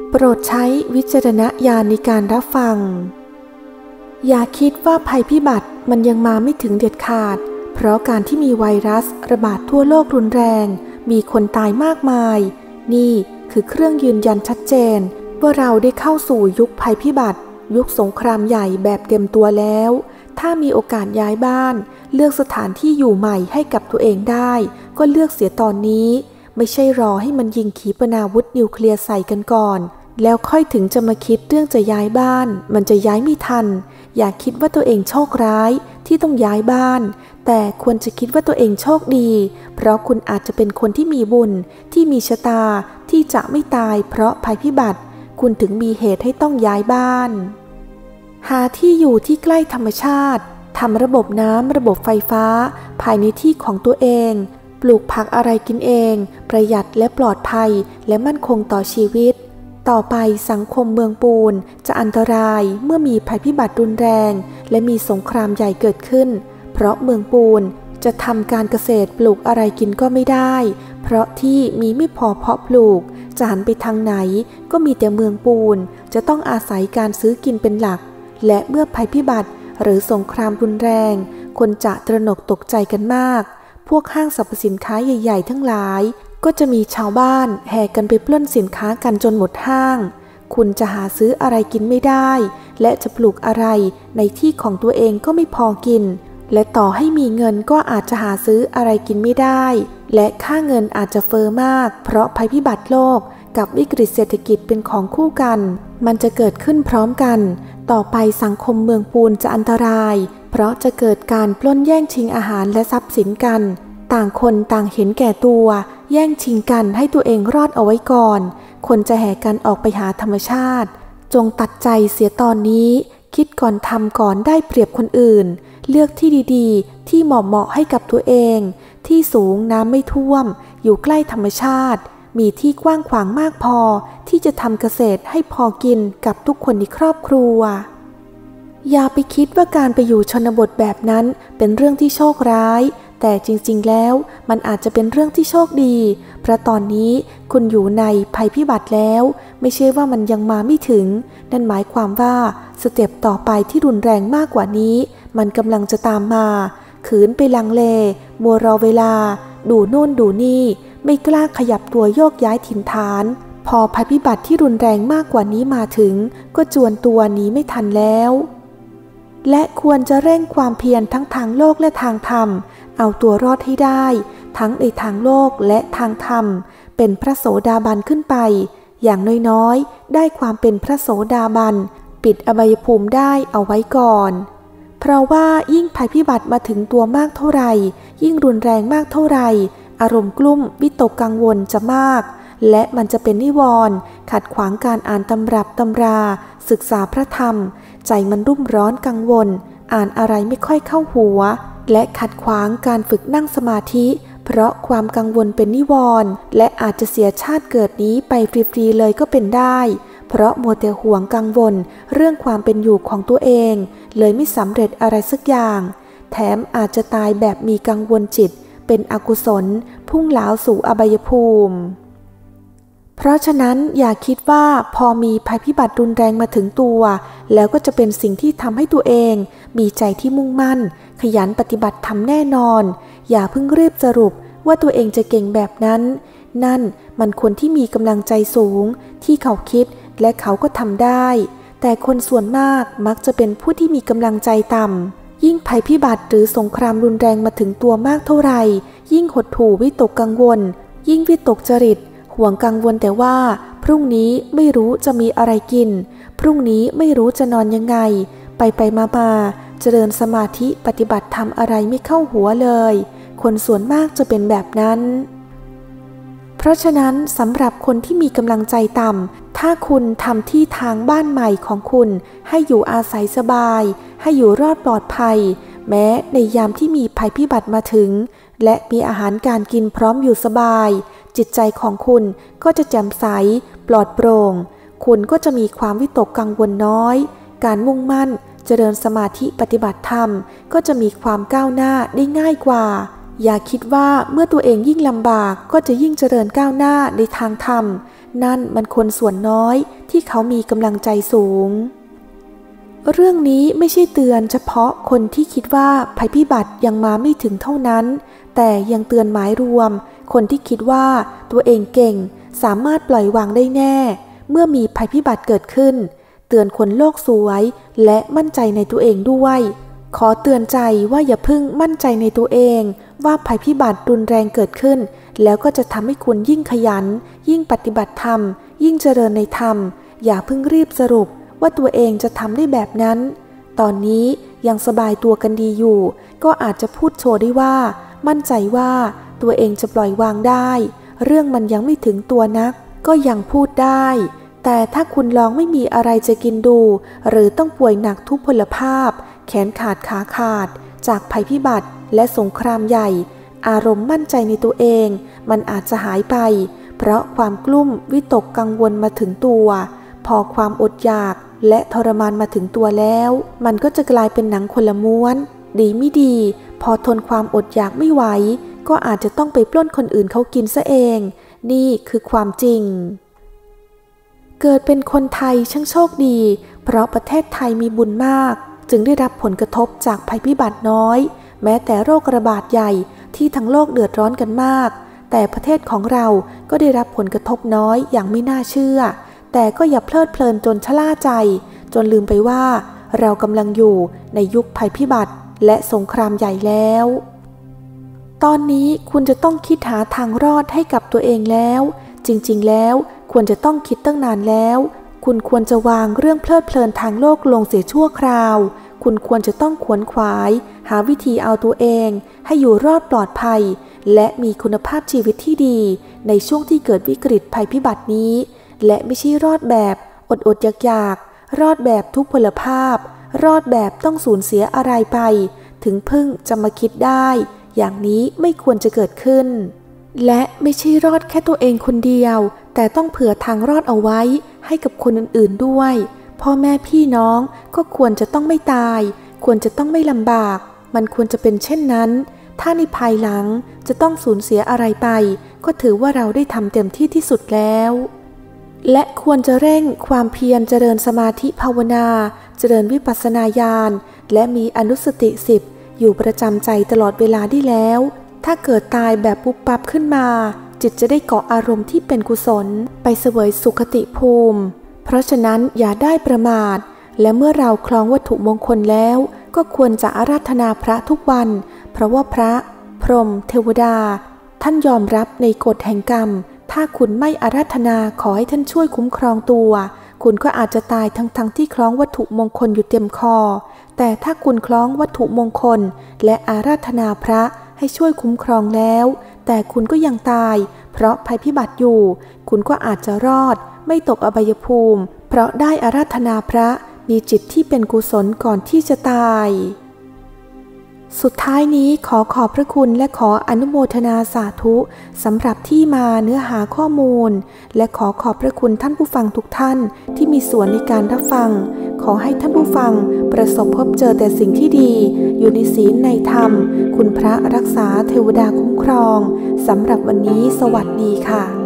โปรดใช้วิจารณญาณในการรับฟังอย่าคิดว่าภัยพิบัติมันยังมาไม่ถึงเด็ดขาดเพราะการที่มีไวรัสระบาดทั่วโลกรุนแรงมีคนตายมากมายนี่คือเครื่องยืนยันชัดเจนว่าเราได้เข้าสู่ยุคภัยพิบัติยุคสงครามใหญ่แบบเต็มตัวแล้วถ้ามีโอกาสย้ายบ้านเลือกสถานที่อยู่ใหม่ให้กับตัวเองได้ก็เลือกเสียตอนนี้ไม่ใช่รอให้มันยิงขีปนาวุธนิวเคลียร์ใส่กันก่อนแล้วค่อยถึงจะมาคิดเรื่องจะย้ายบ้านมันจะย้ายไม่ทันอย่าคิดว่าตัวเองโชคร้ายที่ต้องย้ายบ้านแต่ควรจะคิดว่าตัวเองโชคดีเพราะคุณอาจจะเป็นคนที่มีบุญที่มีชะตาที่จะไม่ตายเพราะภัยพิบัติคุณถึงมีเหตุให้ต้องย้ายบ้านหาที่อยู่ที่ใกล้ธรรมชาติทำระบบน้ำระบบไฟฟ้าภายในที่ของตัวเองปลูกผักอะไรกินเองประหยัดและปลอดภัยและมั่นคงต่อชีวิตต่อไปสังคมเมืองปูนจะอันตรายเมื่อมีภัยพิบัติรุนแรงและมีสงครามใหญ่เกิดขึ้นเพราะเมืองปูนจะทำการเกษตรปลูกอะไรกินก็ไม่ได้เพราะที่มีไม่พอเพาะปลูกจะหันไปทางไหนก็มีแต่เมืองปูนจะต้องอาศัยการซื้อกินเป็นหลักและเมื่อภัยพิบัติหรือสงครามรุนแรงคนจะตระหนกตกใจกันมากพวกห้างสรรพสินค้าใหญ่ๆทั้งหลายก็จะมีชาวบ้านแห่กันไปปล้นสินค้ากันจนหมดห้างคุณจะหาซื้ออะไรกินไม่ได้และจะปลูกอะไรในที่ของตัวเองก็ไม่พอกินและต่อให้มีเงินก็อาจจะหาซื้ออะไรกินไม่ได้และค่าเงินอาจจะเฟ้อมากเพราะภัยพิบัติโลกกับวิกฤตเศรษฐกิจเป็นของคู่กันมันจะเกิดขึ้นพร้อมกันต่อไปสังคมเมืองปูนจะอันตรายเพราะจะเกิดการปล้นแย่งชิงอาหารและทรัพย์สินกันต่างคนต่างเห็นแก่ตัวแย่งชิงกันให้ตัวเองรอดเอาไว้ก่อนคนจะแห่กันออกไปหาธรรมชาติจงตัดใจเสียตอนนี้คิดก่อนทำก่อนได้เปรียบคนอื่นเลือกที่ดีๆที่เหมาะให้กับตัวเองที่สูงน้ำไม่ท่วมอยู่ใกล้ธรรมชาติมีที่กว้างขวางมากพอที่จะทำเกษตรให้พอกินกับทุกคนในครอบครัวอย่าไปคิดว่าการไปอยู่ชนบทแบบนั้นเป็นเรื่องที่โชคร้ายแต่จริงๆแล้วมันอาจจะเป็นเรื่องที่โชคดีเพราะตอนนี้คุณอยู่ในภัยพิบัติแล้วไม่ใช่ว่ามันยังมาไม่ถึงนั่นหมายความว่าสเต็ปต่อไปที่รุนแรงมากกว่านี้มันกำลังจะตามมาขืนไปลังเลมัวรอเวลาดูโน่นดูนี่ไม่กล้าขยับตัวโยกย้ายถิ่นฐานพอภัยพิบัติที่รุนแรงมากกว่านี้มาถึงก็จวนตัวหนีไม่ทันแล้วและควรจะเร่งความเพียรทั้งทางโลกและทางธรรมเอาตัวรอดให้ได้ทั้งในทางโลกและทางธรรมเป็นพระโสดาบันขึ้นไปอย่างน้อยๆได้ความเป็นพระโสดาบันปิดอบายภูมิได้เอาไว้ก่อนเพราะว่ายิ่งภัยพิบัติมาถึงตัวมากเท่าไหร่ยิ่งรุนแรงมากเท่าไหร่อารมณ์กลุ้มวิตกกังวลจะมากและมันจะเป็นนิวรณ์ขัดขวางการอ่านตำรับตำราศึกษาพระธรรมใจมันรุ่มร้อนกังวลอ่านอะไรไม่ค่อยเข้าหัวและขัดขวางการฝึกนั่งสมาธิเพราะความกังวลเป็นนิวรณ์และอาจจะเสียชาติเกิดนี้ไปฟรีๆเลยก็เป็นได้เพราะมัวแต่ห่วงกังวลเรื่องความเป็นอยู่ของตัวเองเลยไม่สำเร็จอะไรสักอย่างแถมอาจจะตายแบบมีกังวลจิตเป็นอกุศลพุ่งเหลาสู่อบายภูมิเพราะฉะนั้นอย่าคิดว่าพอมีภัยพิบัติรุนแรงมาถึงตัวแล้วก็จะเป็นสิ่งที่ทำให้ตัวเองมีใจที่มุ่งมั่นขยันปฏิบัติทำแน่นอนอย่าเพิ่งรีบสรุปว่าตัวเองจะเก่งแบบนั้นนั่นมันคนที่มีกำลังใจสูงที่เขาคิดและเขาก็ทำได้แต่คนส่วนมากมักจะเป็นผู้ที่มีกำลังใจต่ำยิ่งภัยพิบัติหรือสงครามรุนแรงมาถึงตัวมากเท่าไหร่ยิ่งหดหู่วิตกกังวลยิ่งวิตกจริตห่วงกังวลแต่ว่าพรุ่งนี้ไม่รู้จะมีอะไรกินพรุ่งนี้ไม่รู้จะนอนยังไงไปมาเจริญสมาธิปฏิบัติธรรมอะไรไม่เข้าหัวเลยคนส่วนมากจะเป็นแบบนั้นเพราะฉะนั้นสำหรับคนที่มีกำลังใจต่ำถ้าคุณทำที่ทางบ้านใหม่ของคุณให้อยู่อาศัยสบายให้อยู่รอดปลอดภัยแม้ในยามที่มีภัยพิบัติมาถึงและมีอาหารการกินพร้อมอยู่สบายจิตใจของคุณก็จะแจ่มใสปลอดโปร่งคุณก็จะมีความวิตกกังวลน้อยการมุ่งมั่นเจริญสมาธิปฏิบัติธรรมก็จะมีความก้าวหน้าได้ง่ายกว่าอย่าคิดว่าเมื่อตัวเองยิ่งลำบากก็จะยิ่งเจริญก้าวหน้าในทางธรรมนั่นมันคนส่วนน้อยที่เขามีกำลังใจสูงเรื่องนี้ไม่ใช่เตือนเฉพาะคนที่คิดว่าภัยพิบัติยังมาไม่ถึงเท่านั้นแต่ยังเตือนหมายรวมคนที่คิดว่าตัวเองเก่งสามารถปล่อยวางได้แน่เมื่อมีภัยพิบัติเกิดขึ้นเตือนคนโลกสวยและมั่นใจในตัวเองด้วยขอเตือนใจว่าอย่าพึ่งมั่นใจในตัวเองว่าภัยพิบัติรุนแรงเกิดขึ้นแล้วก็จะทำให้คุณยิ่งขยันยิ่งปฏิบัติธรรมยิ่งเจริญในธรรมอย่าเพิ่งรีบสรุปว่าตัวเองจะทำได้แบบนั้นตอนนี้ยังสบายตัวกันดีอยู่ก็อาจจะพูดโชว์ได้ว่ามั่นใจว่าตัวเองจะปล่อยวางได้เรื่องมันยังไม่ถึงตัวนักก็ยังพูดได้แต่ถ้าคุณลองไม่มีอะไรจะกินดูหรือต้องป่วยหนักทุพพลภาพแขนขาดขาขาดจากภัยพิบัติและสงครามใหญ่อารมณ์มั่นใจในตัวเองมันอาจจะหายไปเพราะความกลุ้มวิตกกังวลมาถึงตัวพอความอดอยากและทรมานมาถึงตัวแล้วมันก็จะกลายเป็นหนังคนละม้วนดีไม่ดีพอทนความอดอยากไม่ไหวก็อาจจะต้องไปปล้นคนอื่นเขากินซะเองนี่คือความจริงเกิดเป็นคนไทยช่างโชคดีเพราะประเทศไทยมีบุญมากจึงได้รับผลกระทบจากภัยพิบัติน้อยแม้แต่โรคระบาดใหญ่ที่ทั้งโลกเดือดร้อนกันมากแต่ประเทศของเราก็ได้รับผลกระทบน้อยอย่างไม่น่าเชื่อแต่ก็อย่าเพลิดเพลินจนชะล่าใจจนลืมไปว่าเรากำลังอยู่ในยุคภัยพิบัติและสงครามใหญ่แล้วตอนนี้คุณจะต้องคิดหาทางรอดให้กับตัวเองแล้วจริงๆแล้วควรจะต้องคิดตั้งนานแล้วคุณควรจะวางเรื่องเพลิดเพลินทางโลกลงเสียชั่วคราวคุณควรจะต้องขวนขวายหาวิธีเอาตัวเองให้อยู่รอดปลอดภัยและมีคุณภาพชีวิตที่ดีในช่วงที่เกิดวิกฤตภัยพิบัตินี้และไม่ใช่รอดแบบอดอยากรอดแบบทุพพลภาพรอดแบบต้องสูญเสียอะไรไปถึงพึ่งจะมาคิดได้อย่างนี้ไม่ควรจะเกิดขึ้นและไม่ใช่รอดแค่ตัวเองคนเดียวแต่ต้องเผื่อทางรอดเอาไว้ให้กับคนอื่นๆด้วยพ่อแม่พี่น้องก็ควรจะต้องไม่ตายควรจะต้องไม่ลำบากมันควรจะเป็นเช่นนั้นถ้าในภายหลังจะต้องสูญเสียอะไรไปก็ถือว่าเราได้ทำเต็มที่ที่สุดแล้วและควรจะเร่งความเพียรเจริญสมาธิภาวนาเจริญวิปัสสนาญาณและมีอนุสติ10อยู่ประจำใจตลอดเวลาได้แล้วถ้าเกิดตายแบบปุ๊บปั๊บขึ้นมาจิตจะได้เกาะอารมณ์ที่เป็นกุศลไปเสวยสุขติภูมิเพราะฉะนั้นอย่าได้ประมาทและเมื่อเราคล้องวัตถุมงคลแล้วก็ควรจะอาราธนาพระทุกวันเพราะว่าพระพรหมเทวดาท่านยอมรับในกฎแห่งกรรมถ้าคุณไม่อาราธนาขอให้ท่านช่วยคุ้มครองตัวคุณก็อาจจะตายทั้งที่คล้องวัตถุมงคลอยู่เต็มคอแต่ถ้าคุณคล้องวัตถุมงคลและอาราธนาพระให้ช่วยคุ้มครองแล้วแต่คุณก็ยังตายเพราะภัยพิบัติอยู่คุณก็อาจจะรอดไม่ตกอบายภูมิเพราะได้อาราธนาพระมีจิตที่เป็นกุศลก่อนที่จะตายสุดท้ายนี้ขอขอบพระคุณและขออนุโมทนาสาธุสำหรับที่มาเนื้อหาข้อมูลและขอขอบพระคุณท่านผู้ฟังทุกท่านที่มีส่วนในการรับฟังขอให้ท่านผู้ฟังประสบพบเจอแต่สิ่งที่ดีอยู่ในศีลในธรรมคุณพระรักษาเทวดาคุ้มครองสำหรับวันนี้สวัสดีค่ะ